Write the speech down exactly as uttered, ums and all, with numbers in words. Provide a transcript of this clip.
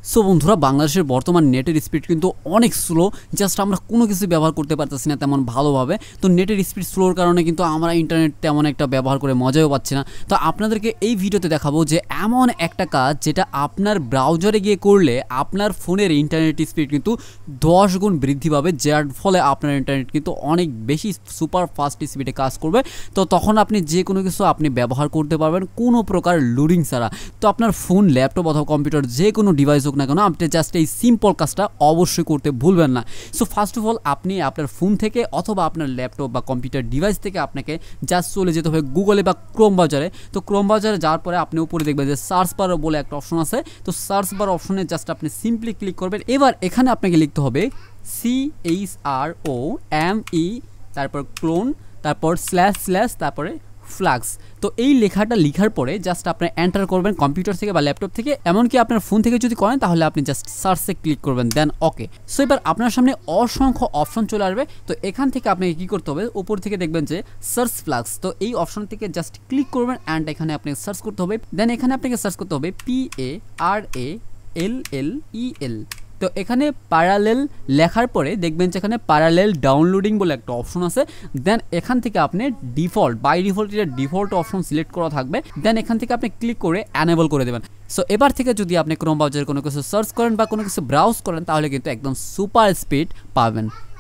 So বন্ধুরা, বাংলাদেশের বর্তমান নেটের স্পিড কিন্তু অনেক স্লো, জাস্ট আমরা কোনো কিছু ব্যবহার করতে পারতেছি না তেমন ভালোভাবে। তো নেটের স্পিড স্লোর কারণে কিন্তু আমরা ইন্টারনেট তেমন একটা ব্যবহার করে মজাও পাচ্ছি না। তো আপনাদেরকে এই ভিডিওতে দেখাবো যে এমন একটা কাজ যেটা আপনার ব্রাউজারে গিয়ে করলে আপনার ফোনের ইন্টারনেট স্পিড কিন্তু দশ গুণ বৃদ্ধি পাবে, যার ফলে আপনার ইন্টারনেট কিন্তু অনেক বেশি সুপার ফাস্ট স্পিডে কাজ করবে। তো তখন আপনি যে কোনো কিছু আপনি ব্যবহার করতে পারবেন কোনো প্রকার লোডিং ছাড়া। তো আপনার ফোন, ল্যাপটপ অথবা কম্পিউটার যে কোনো ডিভাইস না কেন, আপনি জাস্ট এই সিম্পল কাজটা অবশ্যই করতে ভুলবেন না। সো ফার্স্ট অফ অল আপনি আপনার ফোন থেকে অথবা আপনার ল্যাপটপ বা কম্পিউটার ডিভাইস থেকে আপনাকে জাস্ট চলে যেতে হবে গুগলে বা ক্রোম ব্রাউজারে। তো ক্রোম ব্রাউজারে যাওয়ার পরে আপনি উপরে দেখবেন যে সার্চ বার বলে একটা অপশন আছে। তো সার্চ বার অপশনে জাস্ট আপনি সিম্পলি ক্লিক করবেন। এবার এখানে আপনাকে লিখতে হবে C H R O M E, তারপর ক্লোন, তারপর স্ল্যাশ স্ল্যাশ, তারপরে ফ্লাক্স। তো এই লেখাটা লেখার পরে জাস্ট আপনি এন্টার করবেন কম্পিউটার থেকে বা ল্যাপটপ থেকে, এমনকি আপনার ফোন থেকে যদি করেন তাহলে আপনি জাস্ট সার্চে ক্লিক করবেন, দেন ওকে। সো এবার আপনার সামনে অসংখ্য অপশন চলে আসবে। তো এখান থেকে আপনাকে কী করতে হবে, উপর থেকে দেখবেন যে সার্চ ফ্লাক্স। তো এই অপশন থেকে জাস্ট ক্লিক করবেন অ্যান্ড এখানে আপনাকে সার্চ করতে হবে। দেন এখানে আপনাকে সার্চ করতে হবে পি এ আর এ এল এল ই এল। তো এখানে প্যারালেল লেখার পরে দেখবেন যে এখানে প্যারালেল ডাউনলোডিং বলে একটা অপশন আছে। দেন এখান থেকে আপনি ডিফল্ট বাই ডিফল্ট এটা ডিফল্ট অপশন সিলেক্ট করা থাকবে। দেন এখান থেকে আপনি ক্লিক করে অ্যানেবল করে দেবেন। সো এবার থেকে যদি আপনি ক্রোম ব্রাউজারে কোনো কিছু সার্চ করেন বা কোনো কিছু ব্রাউজ করেন তাহলে কিন্তু একদম সুপার স্পিড পাবেন।